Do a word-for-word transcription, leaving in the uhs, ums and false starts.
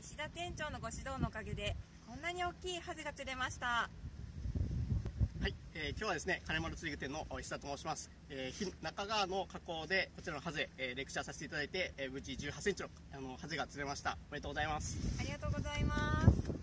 石田店長のご指導のおかげでこんなに大きいハゼが釣れました。 はい、えー、今日はですね、金丸釣り具店の石田と申します。えー、中川の河口でこちらのハゼ、えー、レクチャーさせていただいて、えー、無事じゅうはちセンチのあのハゼが釣れました。おめでとうございます。 ありがとうございます。